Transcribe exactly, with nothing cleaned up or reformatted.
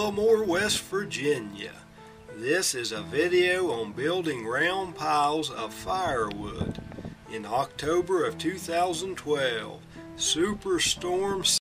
Wilmore, West Virginia. This is a video on building round piles of firewood in October of two thousand twelve. Superstorm